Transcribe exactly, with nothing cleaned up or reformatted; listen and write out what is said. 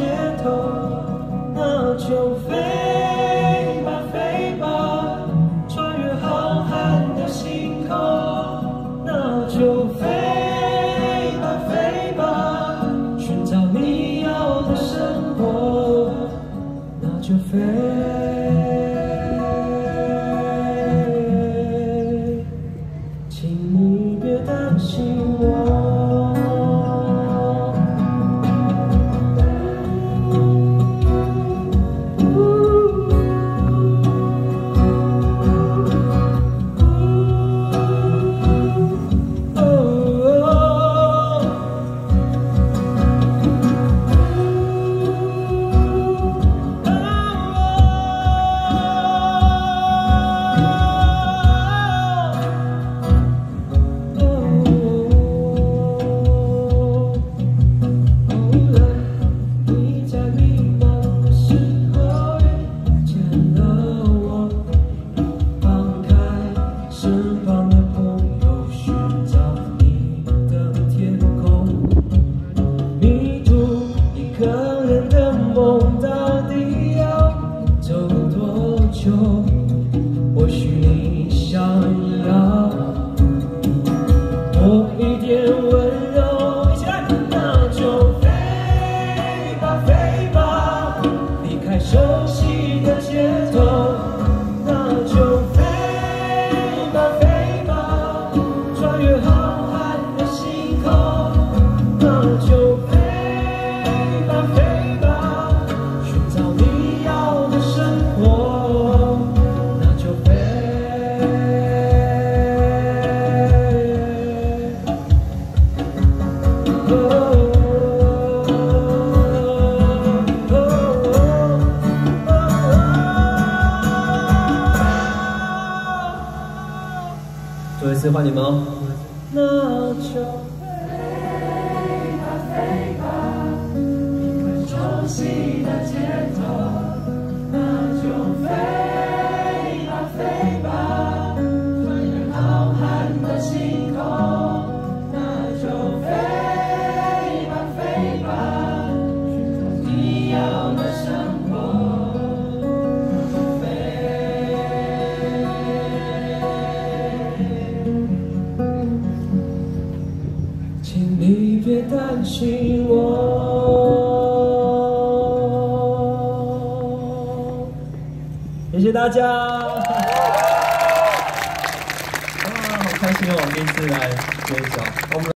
街头，那就飞吧飞吧，穿越浩瀚的星空，那就飞吧飞吧，寻找你要的生活，那就飞。 请你别担心我。或许你想要多一点温柔，一起来，那就飞吧飞吧，离开熟悉的街头，那就飞吧飞吧，穿越浩瀚的星空，那就飞吧飞吧，寻找你要的生活。 最后一次换你们哦。那就飞吧飞吧，离开熟悉的街头，那就飞吧飞吧，穿越浩瀚的星空，那就飞吧飞吧，寻找你要的生活。 请你别担心我。谢谢大家。哇，好开心哦！第一次来这一首，我们。